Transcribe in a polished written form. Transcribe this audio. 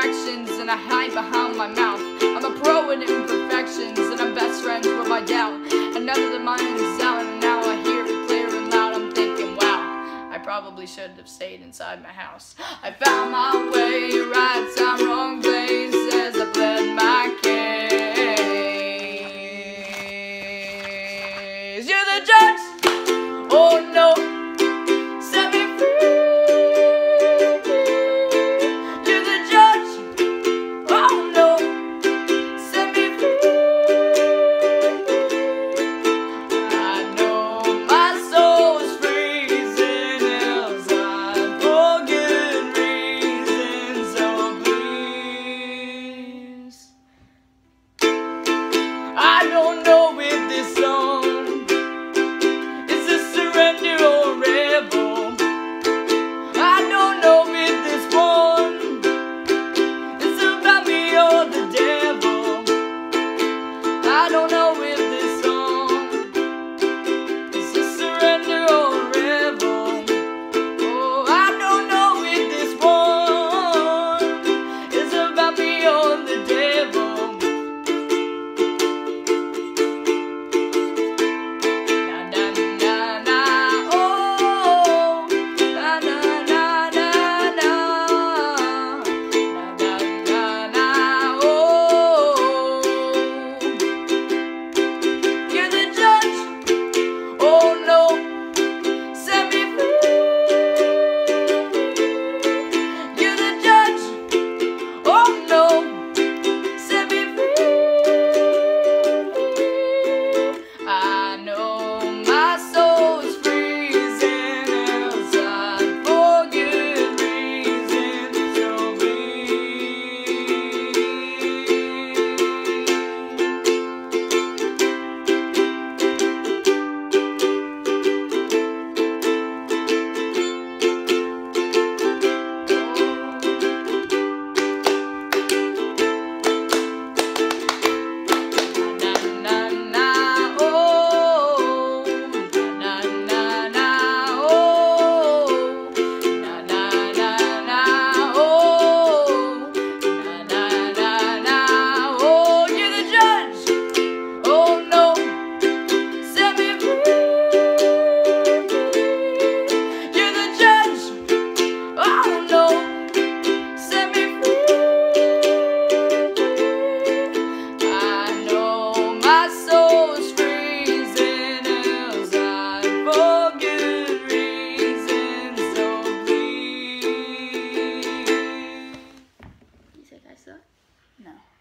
directions and I hide behind my mouth. I'm a pro in imperfections and I'm best friends with my doubt. Another of mine is out and now I hear it clear and loud. I'm thinking, wow, I probably should have stayed inside my house. I found my way, right time, wrong place as I pled my case. You're the judge, oh no, set me free. You're the judge, oh no, set me free. I know my soul's freezing outside for good reason, so please. I don't know if this song is a surrender or rebel. I don't know if this one is about me or the devil. I don't know if this song is a surrender or rebel. Oh, I don't know if this one is about me or the devil. Na na na na, oh, na na na na na, na na na, oh. You're the judge, oh no, set me free. You're the judge, oh no, set me free. I know my soul's freezing outside for good reason, so na na na, oh, na na na, oh, na na na na, oh, na na na, oh. You're the judge, oh no, set me free. You're the judge, oh no, set me free. I know my soul's freezing outside for good reason, so please. You think I suck? No.